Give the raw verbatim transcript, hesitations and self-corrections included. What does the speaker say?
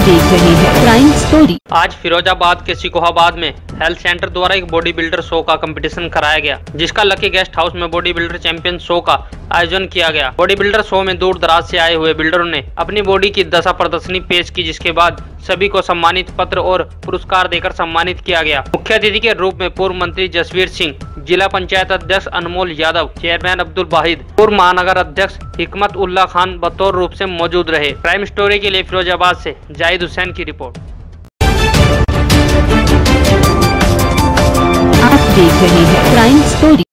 देख रहे हैं क्राइम स्टोरी। आज फिरोजाबाद के सिकोहाबाद में हेल्थ सेंटर द्वारा एक बॉडी बिल्डर शो का कंपटीशन कराया गया, जिसका लकी गेस्ट हाउस में बॉडी बिल्डर चैंपियन शो का आयोजन किया गया। बॉडी बिल्डर शो में दूर दराज से आए हुए बिल्डरों ने अपनी बॉडी की दशा प्रदर्शनी पेश की, जिसके बाद सभी को सम्मानित पत्र और पुरस्कार देकर सम्मानित किया गया। मुख्य अतिथि के रूप में पूर्व मंत्री जसवीर सिंह, जिला पंचायत अध्यक्ष अनमोल यादव, चेयरमैन अब्दुल वाहिद, पूर्व महानगर अध्यक्ष हिकमत उल्ला खान बतौर रूप से मौजूद रहे। क्राइम स्टोरी के लिए फिरोजाबाद से जाहिद हुसैन की रिपोर्ट। आप देख रहे हैं क्राइम स्टोरी।